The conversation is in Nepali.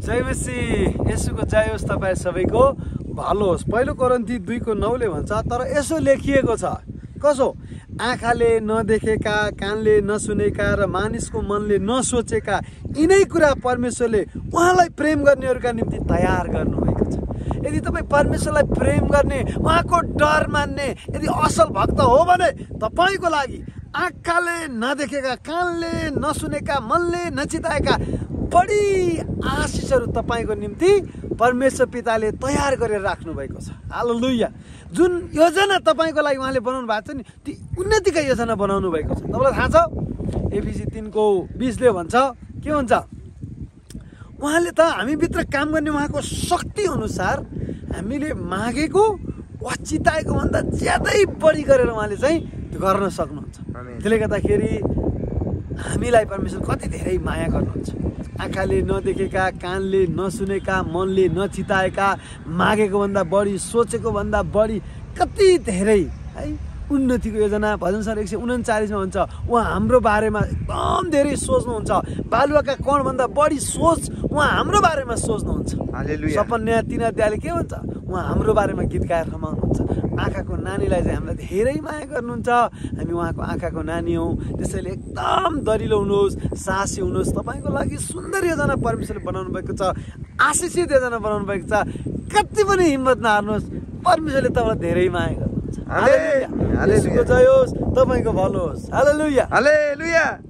जय मसीह येशूको जय होस्। तपाईँ सबैको भलो होस्। पहिलो कोरिन्थी 2:9 भन्छ, तर यसो लेखिएको छ, कसो? आँखाले नदेखेका, कानले नसुनेका र मानिसको मनले नसोचेका यिनै कुरा परमेश्वरले उहाँलाई प्रेम गर्नेहरूका निम्ति तयार गर्नुभएको छ। यदि तपाईँ परमेश्वरलाई प्रेम गर्ने, उहाँको डर मान्ने यदि असल भक्त हो भने तपाईँको लागि आँखाले नदेखेका, कानले नसुनेका, मनले नचिताएका बढी आशिषहरू तपाईँको निम्ति परमेश्वर पिताले तयार गरेर राख्नु भएको छ। हालेलुया। जुन योजना तपाईँको लागि उहाँले बनाउनु भएको छ नि, ती उन्नतिका योजना बनाउनु भएको छ। तपाईँलाई थाहा छ एफिसी 3:20 भन्छ, के भन्छ? उहाँले त हामीभित्र काम गर्ने उहाँको शक्ति अनुसार हामीले मागेको वा चिताएको भन्दा ज्यादै बढी गरेर उहाँले चाहिँ गर्न सक्नुहुन्छ। त्यसले गर्दाखेरि हामीलाई परमेश्वर कति धेरै माया गर्नुहुन्छ। आँखाले नदेखेका, कानले नसुनेका, मनले नचिताएका, मागेको भन्दा बढी, सोचेको भन्दा बढी कति धेरै है उन्नतिको योजना। भजन सर 139 मा भन्छ, उहाँ हाम्रो बारेमा एकदम धेरै सोच्नुहुन्छ। बालुवाका कणभन्दा बढी सोच उहाँ हाम्रो बारेमा सोच्नुहुन्छ। हालेलुया। सपन्या 3 अध्यायले के भन्छ? उहाँ हाम्रो बारेमा गीत गाएर रमाउनुहुन्छ। आँखाको नानीलाई चाहिँ हामीलाई धेरै माया गर्नुहुन्छ। हामी उहाँको आँखाको नानी हौँ। त्यसैले एकदम दरिलो हुनुहोस्, साहसी हुनुहोस्। तपाईँको लागि सुन्दर योजना परमेश्वरले बनाउनु भएको छ, आशिषित योजना बनाउनु भएको छ। कति पनि हिम्मत नहार्नुहोस्, परमेश्वरले तपाईँलाई धेरै माया गर्नुहुन्छ। हालेलुया। येशूको जय होस्, तपाईँको भलो होस्। हालेलुया। हालेलुया।